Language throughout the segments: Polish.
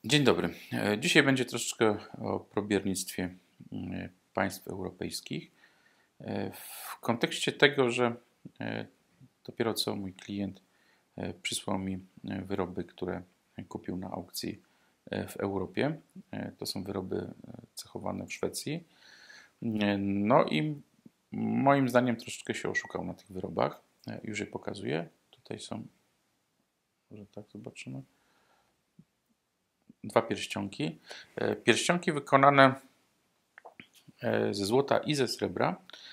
Dzień dobry. Dzisiaj będzie troszeczkę o probiernictwie państw europejskich. W kontekście tego, że dopiero co mój klient przysłał mi wyroby, które kupił na aukcji w Europie. To są wyroby cechowane w Szwecji. No i moim zdaniem troszeczkę się oszukał na tych wyrobach. Już je pokazuję. Tutaj są, może tak zobaczymy. Dwa pierścionki. Pierścionki wykonane ze złota i ze srebra.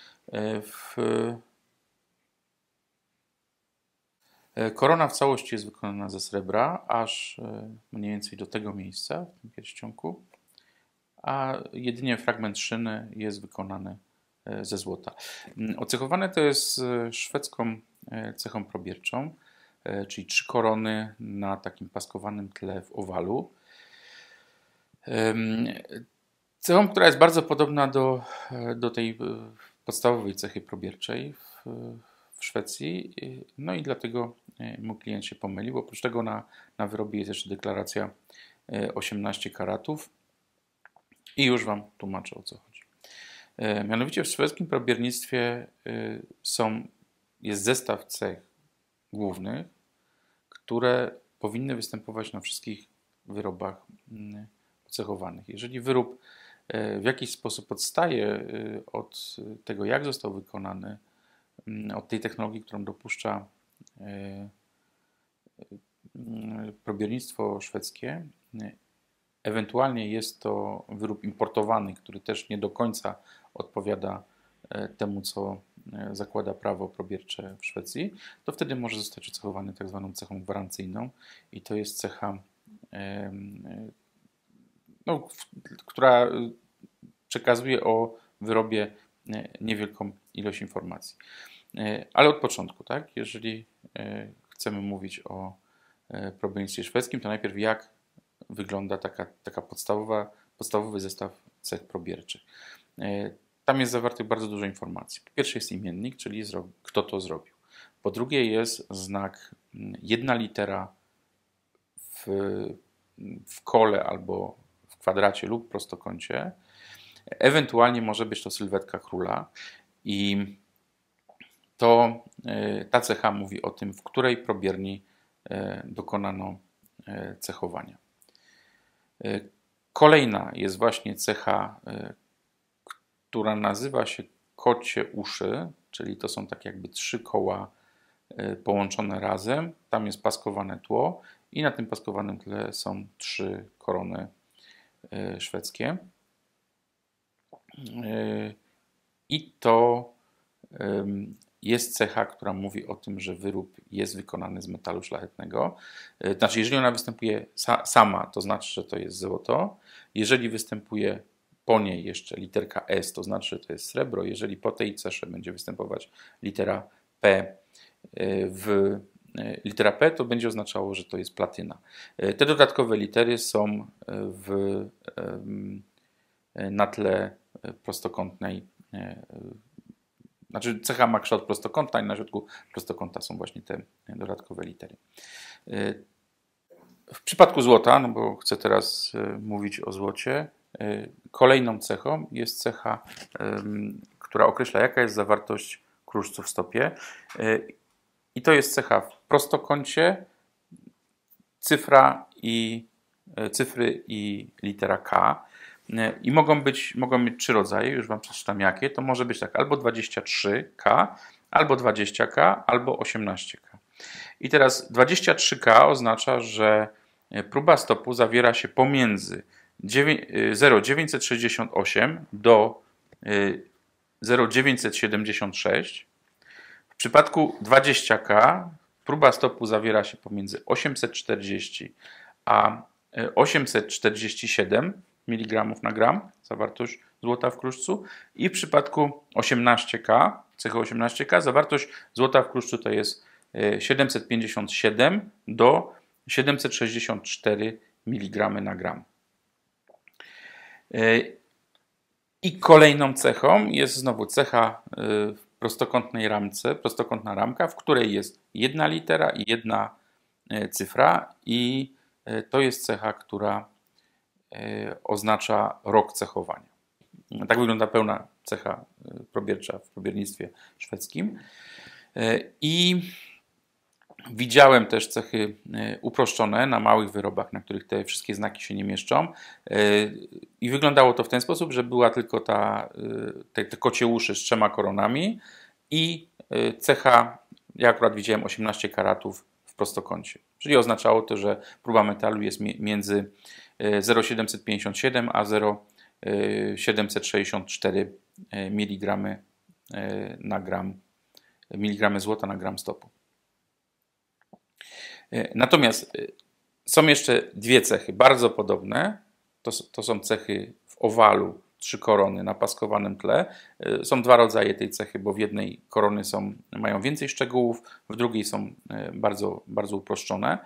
Korona w całości jest wykonana ze srebra, aż mniej więcej do tego miejsca w tym pierścionku, a jedynie fragment szyny jest wykonany ze złota. Ocechowane to jest szwedzką cechą probierczą, czyli 3 korony na takim paskowanym tle w owalu. Cechą, która jest bardzo podobna do tej podstawowej cechy probierczej w Szwecji. No i dlatego mój klient się pomylił. Oprócz tego na wyrobie jest jeszcze deklaracja 18 karatów. I już Wam tłumaczę, o co chodzi. Mianowicie w szwedzkim probiernictwie jest zestaw cech głównych, które powinny występować na wszystkich wyrobach cechowanych. Jeżeli wyrób w jakiś sposób odstaje od tego, jak został wykonany, od tej technologii, którą dopuszcza probiernictwo szwedzkie, ewentualnie jest to wyrób importowany, który też nie do końca odpowiada temu, co zakłada prawo probiercze w Szwecji, to wtedy może zostać ocechowany tak zwaną cechą gwarancyjną i to jest cecha, która przekazuje o wyrobie niewielką ilość informacji. Ale od początku, tak? Jeżeli chcemy mówić o probiernictwie szwedzkim, to najpierw jak wygląda taka podstawowy zestaw cech probierczych. Tam jest zawartych bardzo dużo informacji. Po pierwsze jest imiennik, czyli kto to zrobił. Po drugie jest znak, jedna litera w kole albo w kwadracie lub prostokącie. Ewentualnie może być to sylwetka króla i ta cecha mówi o tym, w której probierni dokonano cechowania. Kolejna jest właśnie cecha, która nazywa się kocie uszy, czyli to są tak jakby 3 koła połączone razem. Tam jest paskowane tło i na tym paskowanym tle są 3 korony szwedzkie. I to jest cecha, która mówi o tym, że wyrób jest wykonany z metalu szlachetnego. Znaczy, jeżeli ona występuje sama, to znaczy, że to jest złoto. Jeżeli występuje po niej jeszcze literka S, to znaczy, że to jest srebro. Jeżeli po tej cesze będzie występować litera P, litera P to będzie oznaczało, że to jest platyna. Te dodatkowe litery są na tle prostokątnej. Znaczy cecha ma kształt prostokąta i na środku prostokąta są właśnie te dodatkowe litery. W przypadku złota, no bo chcę teraz mówić o złocie, kolejną cechą jest cecha, która określa, jaka jest zawartość kruszcu w stopie. I to jest cecha w prostokącie, cyfry i litera K. I mogą mieć 3 rodzaje, już Wam przeczytam jakie. To może być tak albo 23K, albo 20K, albo 18K. I teraz 23K oznacza, że próba stopu zawiera się pomiędzy 0,968 do 0,976. W przypadku 20K próba stopu zawiera się pomiędzy 840 a 847 mg na gram, zawartość złota w kruszcu. I w przypadku 18K, cechy 18K, zawartość złota w kruszcu to jest 757 do 764 mg na gram. I kolejną cechą jest znowu cecha w prostokątnej ramce, prostokątna ramka, w której jest jedna litera i jedna cyfra i to jest cecha, która oznacza rok cechowania. Tak wygląda pełna cecha probiercza w probiernictwie szwedzkim. I widziałem też cechy uproszczone na małych wyrobach, na których te wszystkie znaki się nie mieszczą. I wyglądało to w ten sposób, że była tylko te kocie uszy z 3 koronami i cecha, ja akurat widziałem 18 karatów w prostokącie. Czyli oznaczało to, że próba metalu jest między 0,757 a 0,764 mg na gram, miligramy złota na gram stopu. Natomiast są jeszcze dwie cechy bardzo podobne. To są cechy w owalu, 3 korony na paskowanym tle. Są 2 rodzaje tej cechy, bo w jednej korony mają więcej szczegółów, w drugiej są bardzo, bardzo uproszczone.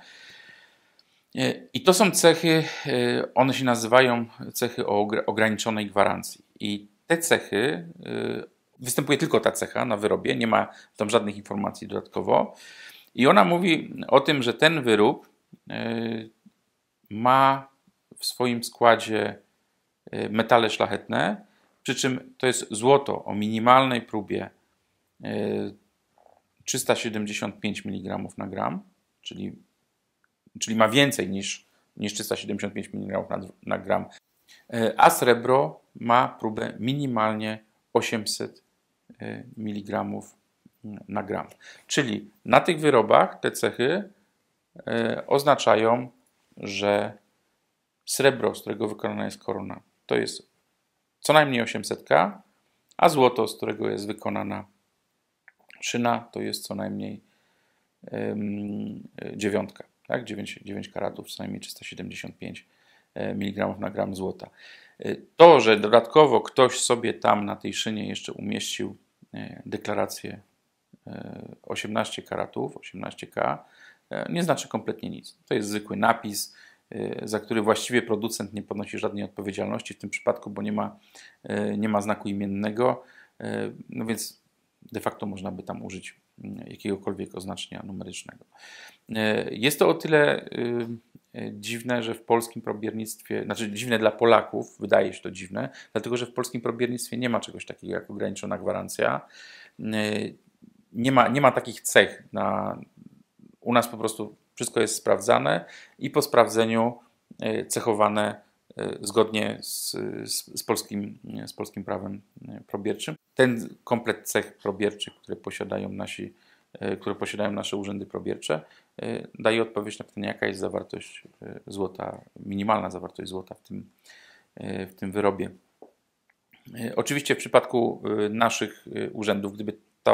I to są cechy, one się nazywają cechy o ograniczonej gwarancji. I te cechy, występuje tylko ta cecha na wyrobie, nie ma tam żadnych informacji dodatkowo. I ona mówi o tym, że ten wyrób ma w swoim składzie metale szlachetne, przy czym to jest złoto o minimalnej próbie 375 mg na gram, czyli ma więcej niż 375 mg na gram, a srebro ma próbę minimalnie 800 mg na gram. Czyli na tych wyrobach te cechy oznaczają, że srebro, z którego wykonana jest korona, to jest co najmniej 800, a złoto, z którego jest wykonana szyna, to jest co najmniej 9, tak? 9 karatów, co najmniej 375 mg na gram złota. To, że dodatkowo ktoś sobie tam na tej szynie jeszcze umieścił deklarację 18 karatów, 18K, nie znaczy kompletnie nic. To jest zwykły napis, za który właściwie producent nie ponosi żadnej odpowiedzialności w tym przypadku, bo nie ma znaku imiennego, no więc de facto można by tam użyć jakiegokolwiek oznaczenia numerycznego. Jest to o tyle dziwne, że w polskim probiernictwie, znaczy dziwne dla Polaków, wydaje się to dziwne, dlatego że w polskim probiernictwie nie ma czegoś takiego jak ograniczona gwarancja. Nie ma takich cech. U nas po prostu wszystko jest sprawdzane i po sprawdzeniu cechowane zgodnie z polskim prawem probierczym. Ten komplet cech probierczych, które posiadają nasze urzędy probiercze, daje odpowiedź na pytanie, jaka jest zawartość złota, minimalna zawartość złota w tym wyrobie. Oczywiście w przypadku naszych urzędów, gdyby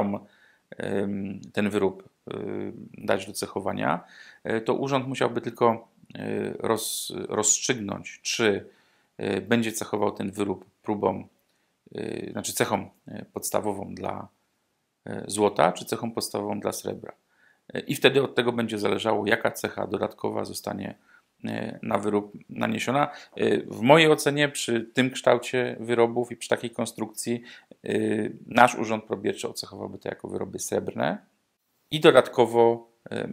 ten wyrób dać do cechowania, to urząd musiałby tylko rozstrzygnąć, czy będzie cechował ten wyrób znaczy cechą podstawową dla złota, czy cechą podstawową dla srebra. I wtedy od tego będzie zależało, jaka cecha dodatkowa zostanie na wyrób naniesiona. W mojej ocenie przy tym kształcie wyrobów i przy takiej konstrukcji nasz urząd probierczy ocechowałby to jako wyroby srebrne i dodatkowo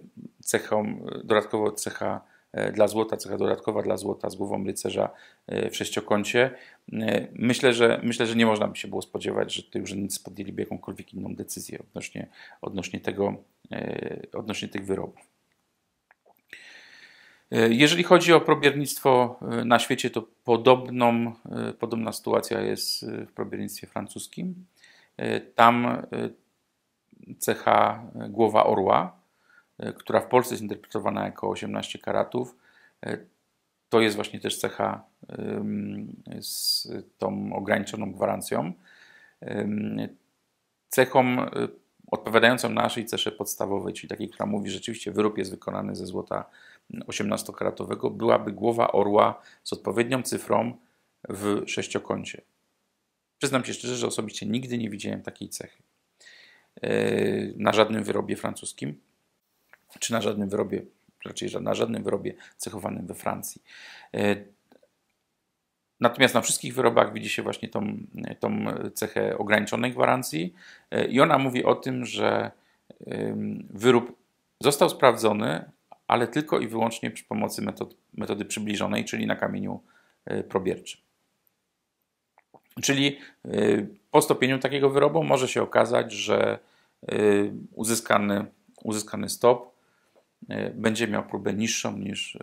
cecha dla złota, cecha dodatkowa dla złota z głową rycerza w sześciokącie. Myślę, że nie można by się było spodziewać, że tutaj urzędnicy podjęliby jakąkolwiek inną decyzję odnośnie tych wyrobów. Jeżeli chodzi o probiernictwo na świecie, to podobna sytuacja jest w probiernictwie francuskim. Tam cecha głowa orła, która w Polsce jest interpretowana jako 18 karatów, to jest właśnie też cecha z tą ograniczoną gwarancją. Cechą odpowiadającą naszej cesze podstawowej, czyli takiej, która mówi, że rzeczywiście wyrób jest wykonany ze złota 18-karatowego, byłaby głowa orła z odpowiednią cyfrą w sześciokącie. Przyznam się szczerze, że osobiście nigdy nie widziałem takiej cechy na żadnym wyrobie francuskim, czy na żadnym wyrobie, raczej na żadnym wyrobie cechowanym we Francji. Natomiast na wszystkich wyrobach widzi się właśnie tą cechę ograniczonej gwarancji i ona mówi o tym, że wyrób został sprawdzony, ale tylko i wyłącznie przy pomocy metody przybliżonej, czyli na kamieniu probierczym. Czyli po stopieniu takiego wyrobu może się okazać, że uzyskany stop będzie miał próbę niższą niż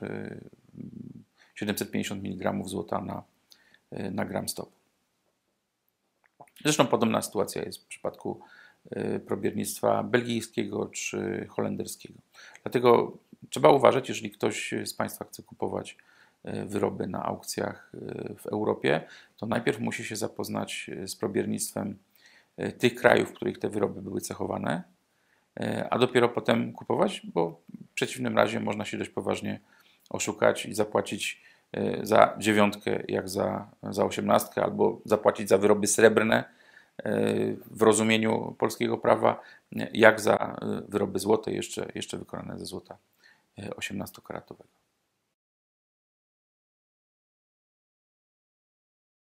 750 mg złota na gram stopu. Zresztą podobna sytuacja jest w przypadku probiernictwa belgijskiego czy holenderskiego. Dlatego trzeba uważać, jeżeli ktoś z Państwa chce kupować wyroby na aukcjach w Europie, to najpierw musi się zapoznać z probiernictwem tych krajów, w których te wyroby były cechowane, a dopiero potem kupować, bo w przeciwnym razie można się dość poważnie oszukać i zapłacić za 9 jak za 18, albo zapłacić za wyroby srebrne w rozumieniu polskiego prawa, jak za wyroby złote, jeszcze wykonane ze złota 18-karatowego.